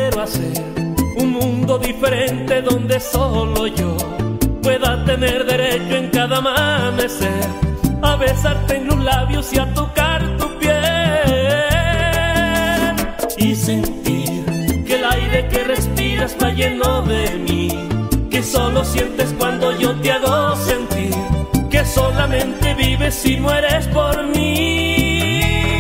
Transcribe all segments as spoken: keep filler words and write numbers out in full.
quiero hacer un mundo diferente donde solo yo pueda tener derecho en cada amanecer a besarte en los labios y a tocar tu piel y sentir que el aire que respiras está lleno de mí, que solo sientes cuando yo te hago sentir que solamente vives y mueres por mí.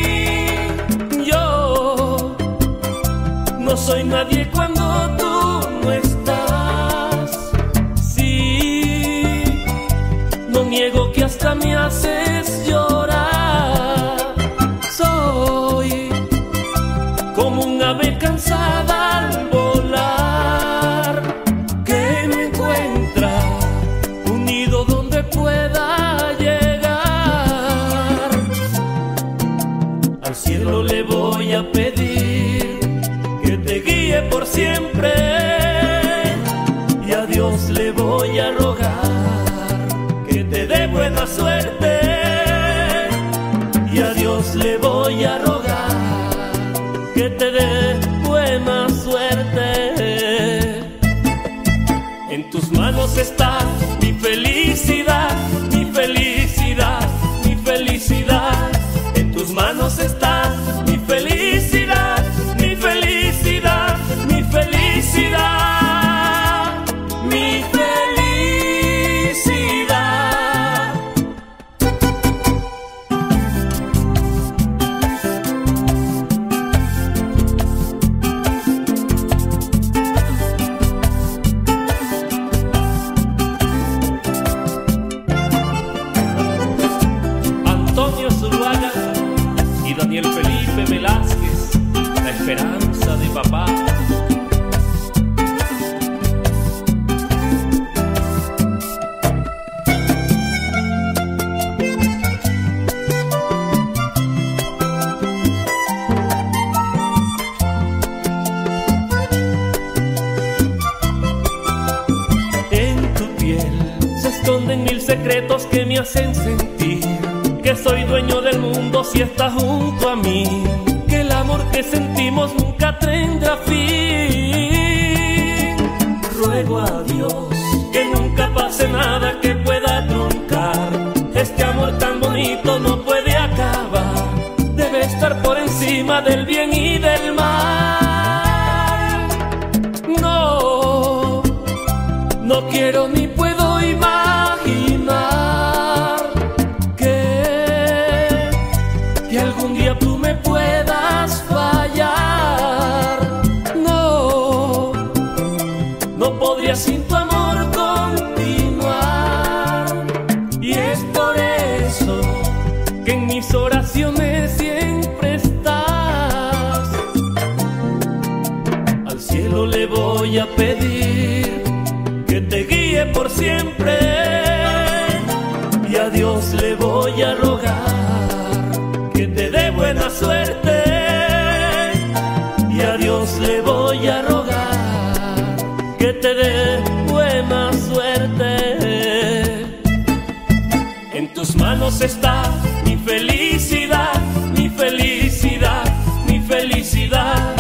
Yo no soy nadie cuando tú no estás. Sí, no niego que hasta me haces llorar. Soy como un ave cansada al volar, que no encuentra un nido donde pueda llegar. Al cielo le voy a pedir que te guíe por siempre, y a Dios le voy a rogar que te dé buena suerte, y a Dios le voy a rogar que te dé buena suerte. En tus manos está mi felicidad, mi felicidad, mi felicidad. En tus manos está mi felicidad, mi felicidad, mi felicidad, mi felicidad. Antonio Zuluaga y Daniel Felipe Velázquez, la esperanza de papá. En tu piel se esconden mil secretos que me hacen sentir que soy dueño del mundo si estás junto a mí, que el amor que sentimos nunca tendrá fin. Ruego a Dios que nunca pase nada que pueda truncar este amor tan bonito, no puede acabar, debe estar por encima del bien y del mal. No, no quiero ni puedo imaginar que, que algún día tú me puedas fallar. No, no podría sin tu amor continuar, y es por eso que en mis oraciones siempre estás. Al cielo le voy a pedir que te guíe por siempre, y a Dios le voy a rogar que te dé buena suerte, y a Dios le voy a rogar que te dé buena suerte. En tus manos está mi felicidad, mi felicidad, mi felicidad.